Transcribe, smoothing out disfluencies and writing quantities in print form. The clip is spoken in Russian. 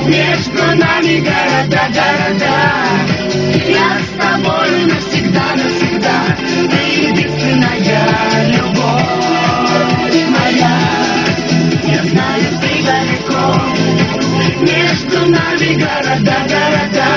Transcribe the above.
Между нами города, города. Я с тобой навсегда, навсегда. Ты единственная любовь моя. Я знаю, ты далеко. Между нами города, города.